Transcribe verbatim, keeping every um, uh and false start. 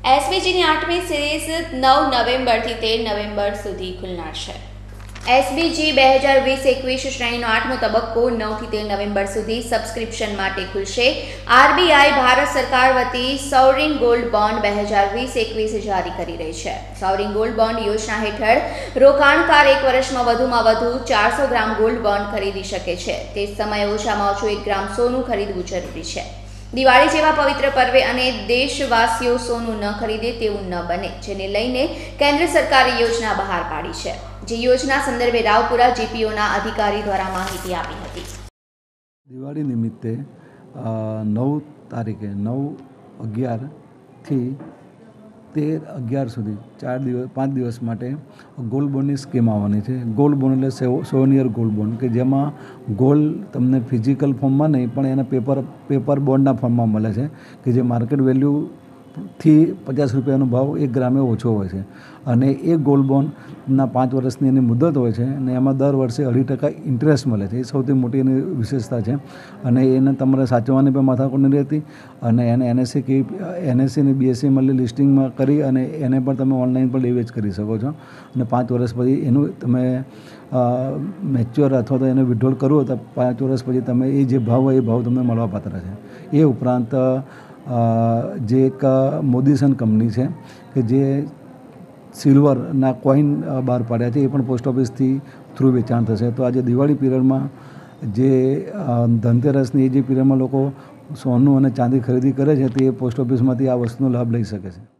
એસબીજીની આઠમી સિરીઝ નવ નવેમ્બરથી તેર નવેમ્બર સુધી ખુલનાર છે। એસબીજી બે હજાર વીસ એકવીસ શ્રેણીનો આઠમો તબક્કો નવથી તેર નવેમ્બર સુધી સબસ્ક્રિપ્શન માટે ખુલશે। આરબીઆઈ ભારત સરકાર વતી સોવરિન ગોલ્ડ બોન્ડ બે હજાર વીસ એકવીસ જારી કરી રહી છે। સોવરિન ગોલ્ડ બોન્ડ યોજના હેઠળ રોકાણકાર એક વર્ષમાં વધુમાં વધુ ચારસો ગ્રામ ગોલ્ડ બોન્ડ ખરીદી શકે છે। તે જ સમયે ઓછામાં ઓછું એક ગ્રામ સોનું ખરીદવું જરૂરી છે। દિવાળી જેવા પવિત્ર પર્વે અને દેશવાસીઓ સોનું ન ખરીદે તેવું ન બને, જેને લઈને કેન્દ્ર સરકારે યોજના બહાર પાડી છે, જે યોજના સંદર્ભે રાવપુરા જીપીઓના અધિકારી દ્વારા માહિતી આપી હતી। દિવાળી નિમિત્તે નવ તારીખે નવ અગિયારથી તેર અગિયાર સુધી ચાર દિવસ પાંચ દિવસ માટે ગોલ્ડ બોન્ડની સ્કીમ આવવાની છે। ગોલ્ડ બોન્ડ એટલે સોનિયર ગોલ્ડ બોન્ડ કે જેમાં ગોલ્ડ તમને ફિઝિકલ ફોર્મમાં નહીં પણ એના પેપર પેપર બોન્ડના ફોર્મમાં મળે છે કે જે માર્કેટ વેલ્યુથી પચાસ રૂપિયાનો ભાવ એક ગ્રામે ઓછો હોય છે અને એ ગોલ્ડ બોન્ડના પાંચ વર્ષની એની મુદત હોય છે અને એમાં દર વર્ષે અઢી ટકા ઇન્ટરેસ્ટ મળે છે। એ સૌથી મોટી એની વિશેષતા છે અને એને તમારે સાચવવાની પણ માથાકૂટ નથી રહેતી અને એને એનએસસી કે એનએસસી અને બીએસસી મળે લિસ્ટિંગમાં કરી અને એને પણ તમે ઓનલાઈન પણ લેવેચ કરી શકો છો અને પાંચ વર્ષ પછી એનું તમે મેચ્યોર અથવા તો એને વિડ્રોલ કરવું તો પાંચ વર્ષ પછી તમે એ જે ભાવ હોય એ ભાવ તમને મળવાપાત્ર છે। એ ઉપરાંત જે એક મોદીસન કંપની છે કે જે સિલ્વરના કોઈન બહાર પાડ્યા છે, એ પણ પોસ્ટ ઓફિસથી થ્રુ વેચાણ થશે। તો આજે દિવાળી પીરિયડમાં જે ધનતેરસની એ જે પીરિયડમાં લોકો સોનું અને ચાંદી ખરીદી કરે છે તે પોસ્ટ ઓફિસમાંથી આ વસ્તુનો લાભ લઈ શકે છે।